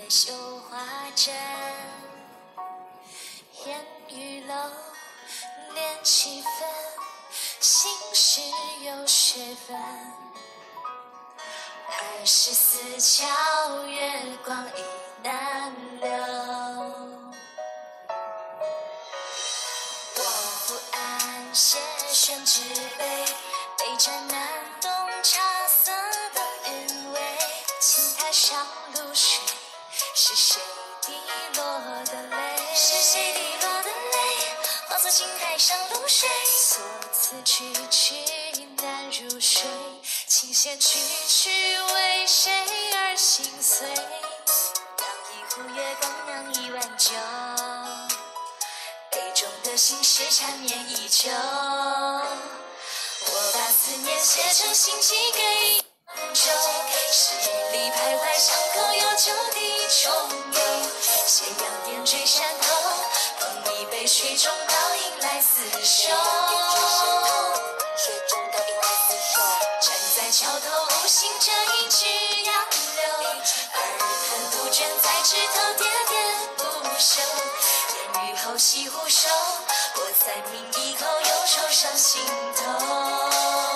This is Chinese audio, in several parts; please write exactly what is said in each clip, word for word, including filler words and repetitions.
绣花针，烟雨楼，恋气氛，心事有学分。二十四桥月光已难留，我不安谢宣纸杯，杯盏难懂茶色的韵味。青苔上露水，是谁滴落的泪？是谁滴落的泪？化作青苔上露水。所此曲曲难入睡，琴弦曲曲为谁而心碎？酿一壶月光，酿一碗酒，杯中的心事缠绵已久。我把思念写成信寄给扬州，十里徘徊巷口有酒地重游。斜阳点缀山头，捧一杯水中倒影来厮守。站在桥头无心这一支杨柳，耳畔杜鹃在枝头喋喋不休。烟雨后西湖收，我再抿一口忧愁上心头。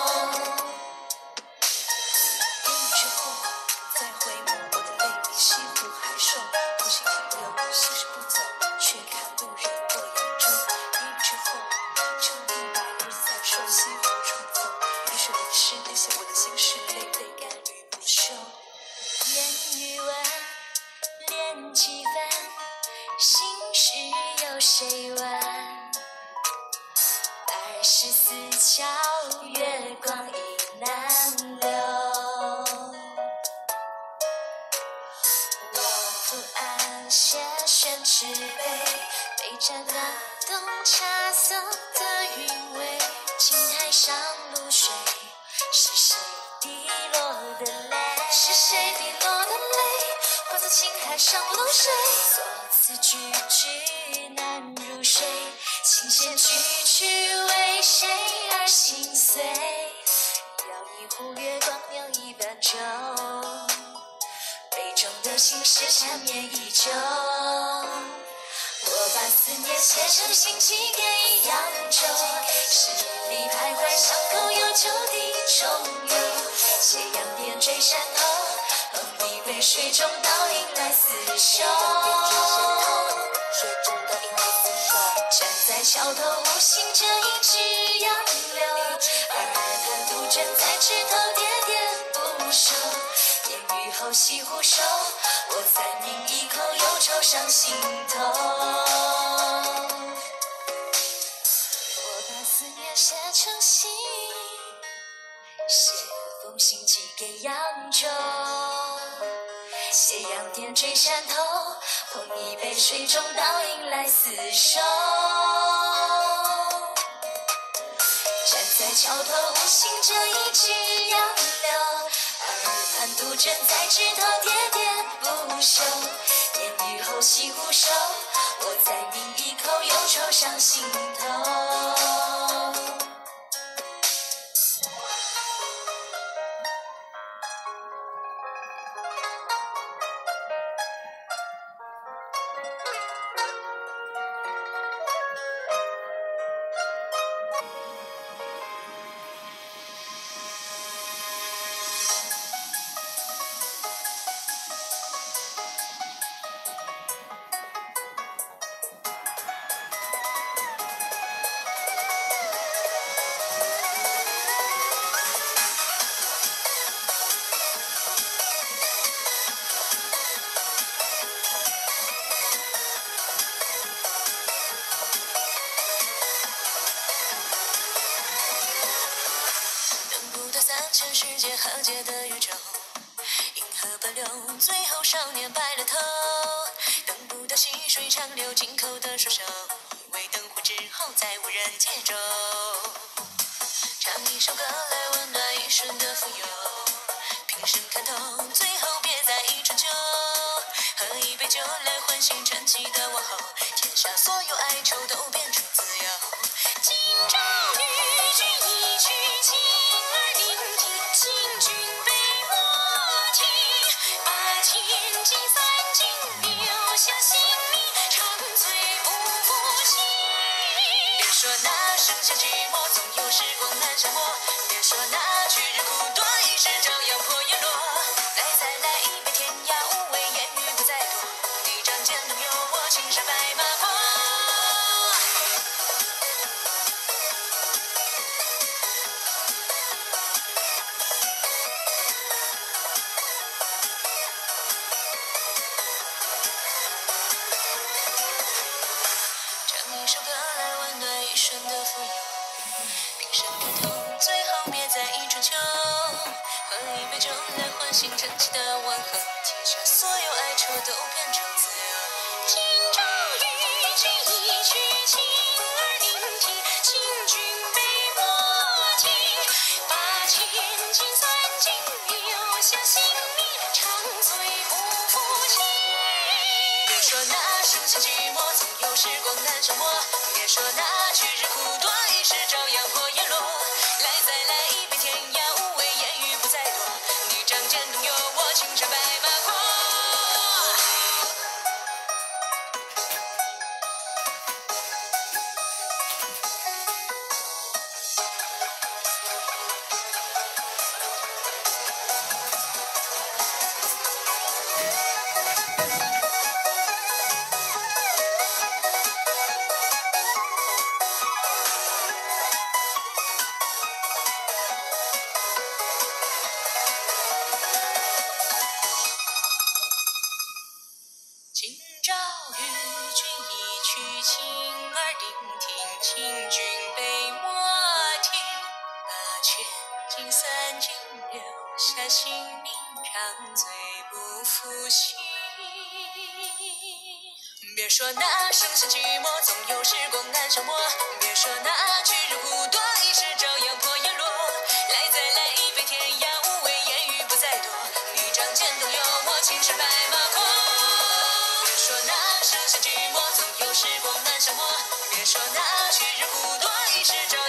心事有谁问？二十四桥月光已难留。我不安谢宣纸杯，杯盏难懂茶色的韵味。青苔上露水，是谁滴落的泪？是谁滴落的泪？化作青苔上露水。所此句句难入睡，琴弦曲曲为谁而心碎？摇一壶月光，酿一碗酒，杯中的心事缠绵已久。我把思念写成信寄给扬州，十里徘徊巷口有酒地重游。斜阳点缀山头，捧一杯水中倒影来厮守。站在桥头无心这一支杨柳，耳畔杜鹃在枝头喋喋不休。烟雨后西湖收，我再抿一口忧愁上心头。我把思念写成信，写封信寄给扬州。斜阳点缀山头，捧一杯水中倒影来厮守。站在桥头无心这一支杨柳，耳畔杜鹃在枝头喋喋不休。烟雨后西湖收，我再抿一口忧愁上心头。全世界和解的宇宙，银河奔流，最后少年白了头。等不到细水长流进口的双手，以为灯火之后再无人接舟。唱一首歌来温暖一瞬的富有，平生看透，最后别再一春秋。喝一杯酒来唤醒沉寂的往后，天下所有哀愁都变成自由。今朝与君一曲，情儿聆听，请君陪我听，把情尽散尽，留下姓名，长醉不复醒。别说那剩下寂寞，总有时光难消磨。别说那去日苦短，一时照样破叶落。来再来一杯天涯，无畏烟雨不再多。一仗剑东有我，青山白马过。唱一首歌来温暖一生的富有，冰山感动，最好别在意春秋。喝一杯酒来唤醒晨起的问候，天下所有哀愁都变成自由。今朝与君一曲，情儿聆听，请君杯莫停。把千金散尽，留下姓名，长醉不复醒。别说那剩下寂寞，总有时光难消磨。别说那去日苦短，一时照样破叶落。来再来一杯天涯，无畏烟雨不再多。一仗剑东有我，青山白马过。今朝与君一曲，情儿聆听，请君杯莫停。把千金散尽，留下姓名，长醉不复醒。别说那剩下寂寞，总有时光难消磨。别说那去日苦短，一时照样破叶落。来再来一杯天涯，无畏烟雨不再多。一仗剑东有我，青山白马过。别说那剩下寂寞，总有时光难消磨。别说那去日苦短，一时照